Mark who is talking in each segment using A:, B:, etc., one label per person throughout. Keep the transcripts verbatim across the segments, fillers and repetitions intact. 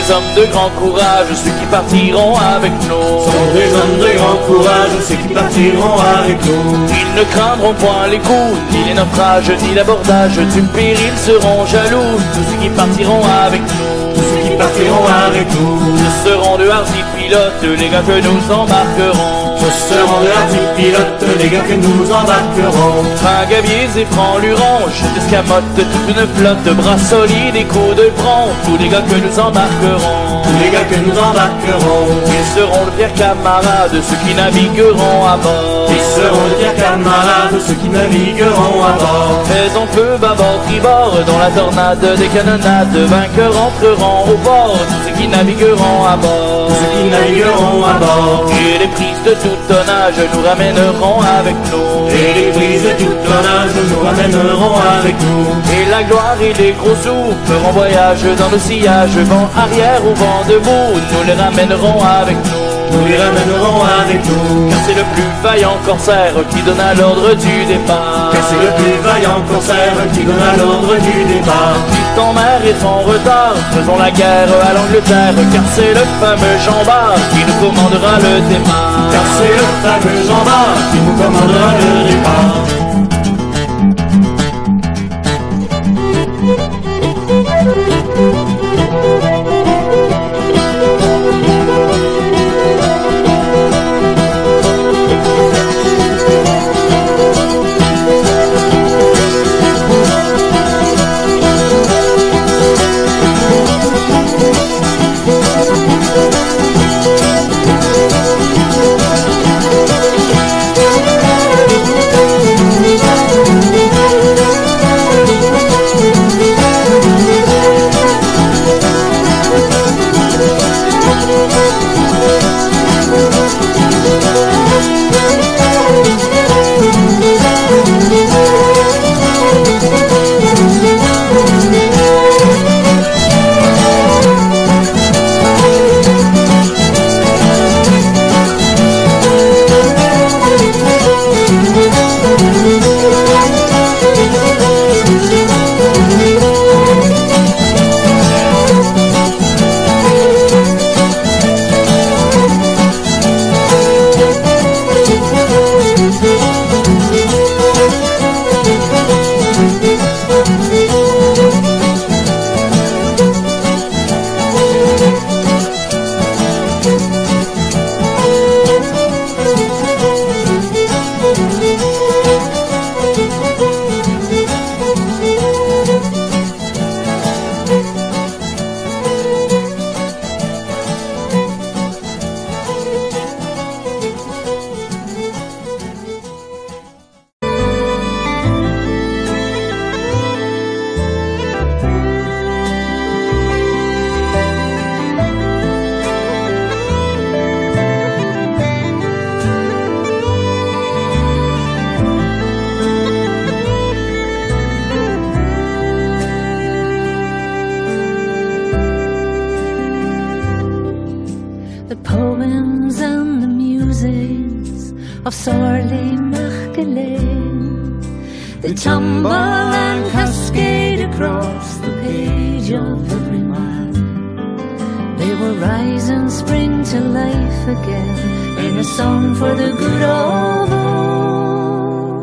A: des hommes de grand courage, ceux qui partiront avec nous.
B: Sont des hommes de grand courage, ceux qui partiront avec nous.
A: Ils ne craindront point les coups, ni les naufrages, ni l'abordage du péril seront jaloux, tous ceux qui partiront avec nous.
B: Tous ceux qui partiront avec nous.
A: Ce seront de hardis pilotes, les gars que nous embarquerons.
B: Ce seront de hardis pilotes, les gars que nous embarquerons.
A: Tringaviers et francs-lurons, jeux d'escamotes, toute une flotte, bras solides et coups de front, tous les gars que nous embarquerons.
B: Tous les gars que nous embarquerons.
A: Ils seront de fiers camarades, ceux qui navigueront à bord.
B: Ils seront de fiers camarades, ceux qui navigueront à bord.
A: Faisons feu, bâbord, tribord, dans la tornade des canonnades, vainqueurs entreront au port, tous ceux qui navigueront à bord.
B: Tous ceux qui navigueront à bord.
A: Et les prises de tout tonnage nous ramèneront avec nous.
B: Et les brises de tout tonnage nous ramèneront avec nous.
A: Et la gloire et les gros sous feront voyage dans nos sillages, vent arrière ou vent debout, nous les ramènerons avec nous.
B: Nous les ramènerons avec nous.
A: Car c'est le plus vaillant corsaire qui donna l'ordre du départ.
B: Car c'est le plus vaillant corsaire qui donna l'ordre du départ.
A: Vite en mer et sans retard, faisons la guerre à l'Angleterre, car c'est le fameux Jean Bart qui nous commandera le départ.
B: Car c'est le fameux Jean Bart qui nous commandera le départ.
C: of Sorley Machgalen. They tumble and cascade across the page of every man. They will rise and spring to life again in a song for the good of all.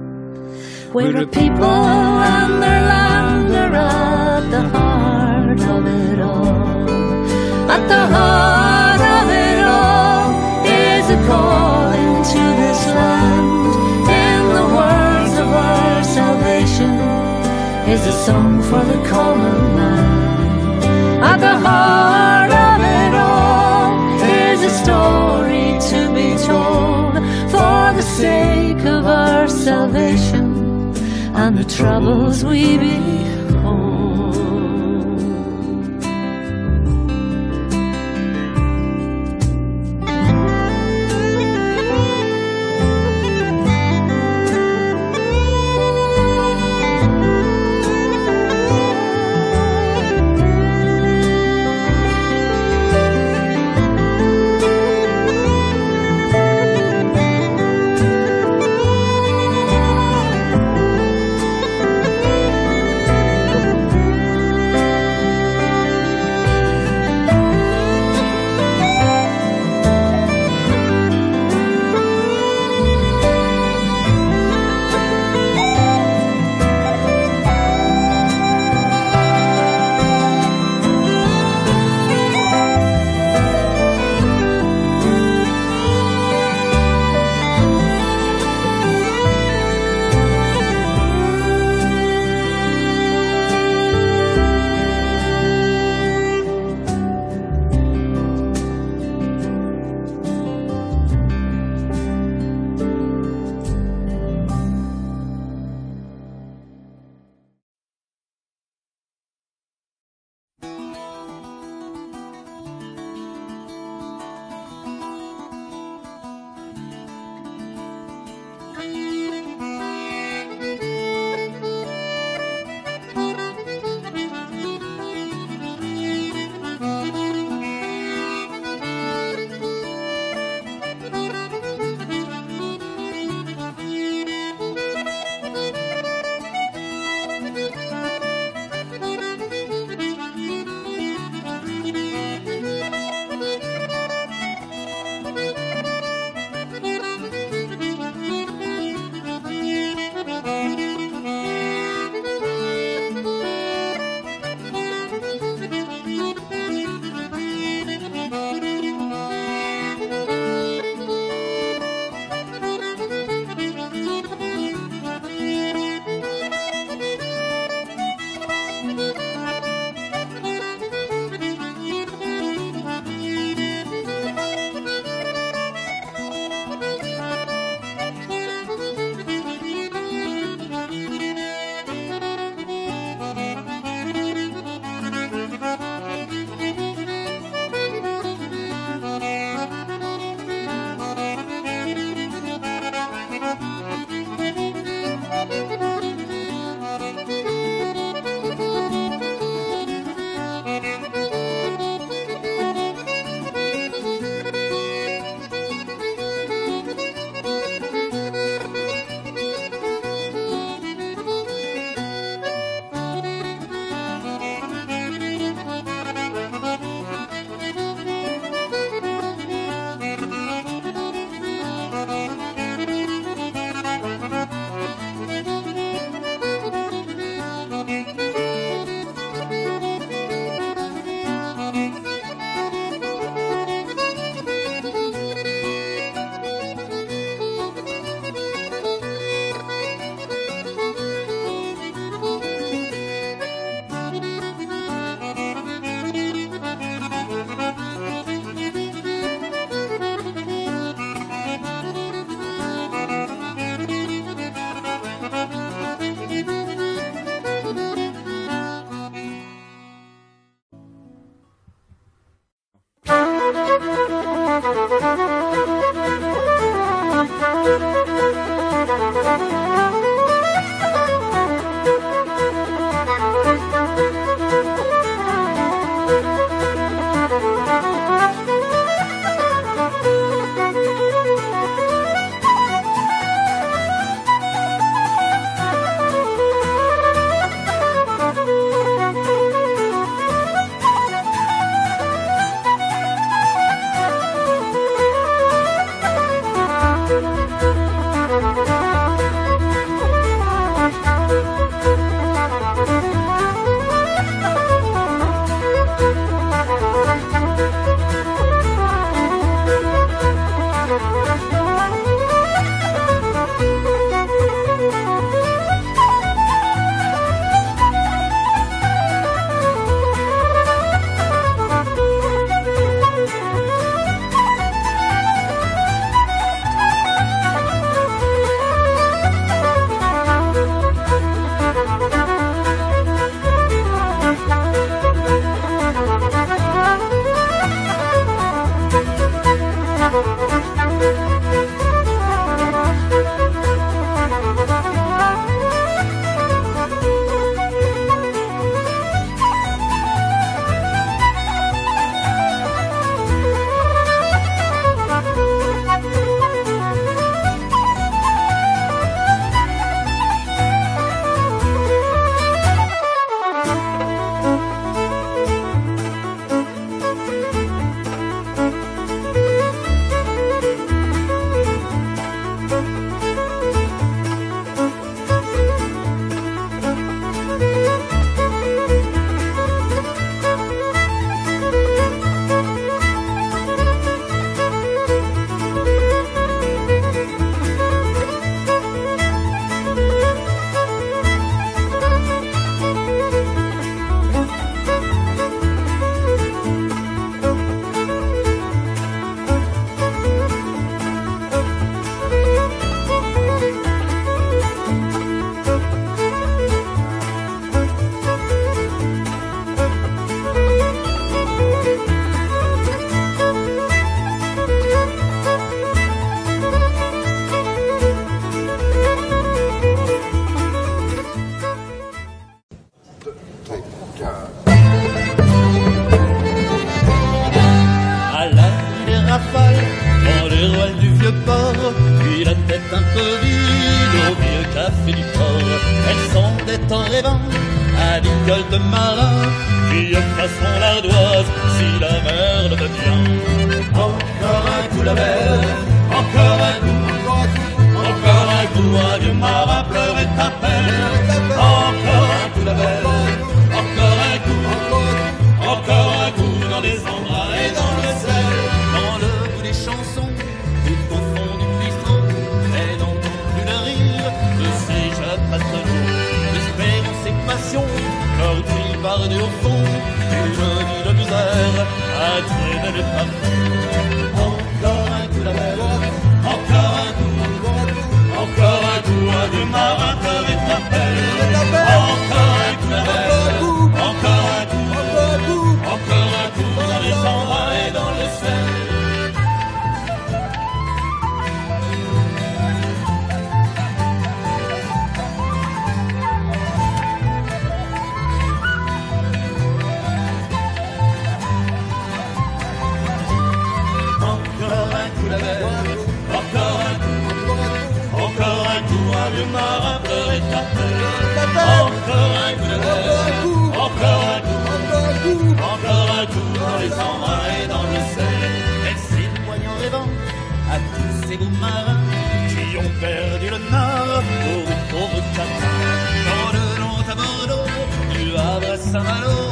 C: We're a people and their land are at the heart of it all. At the heart of it all is a calling to this land. In the words of our salvation is a song for the common man. At the heart of it all is a story to be told for the sake of our salvation and the troubles we behold.
D: elles sondaient en rêvant à l'école de marin, qui effaceront l'ardoise si la mer le veut bien. Encore un coup la mer, encore un coup, encore un coup, un vieux marin pleurait ta peine. Encore un coup la mer, encore un coup, encore un coup dans les embruns et dans le sel. Dans le bout des chansons, tout au fond du bistrot, elle n'entend plus le rire de ces jeunes matelots. L'espérance et passion, leur cri par-du au fond, et joli de misère, à traîner les parfums. Encore un coup la mer, encore un coup, encore un coup, un vieux marin pleurait ta peine. Encore un coup la mer, encore un coup, encore un coup dans les embruns et dans le sel. Encore un coup la mer, encore un coup, encore un coup, un vieux marin pleurait ta peine. Encore un coup la mer, encore un coup, encore un coup dans les embruns et dans le sel. Elle s'éloigne en rêvant à tous ces beaux marins qui ont perdu le nord pour une pauvre cata. Dans le long à Bordeaux, du Havre à Saint-Malo,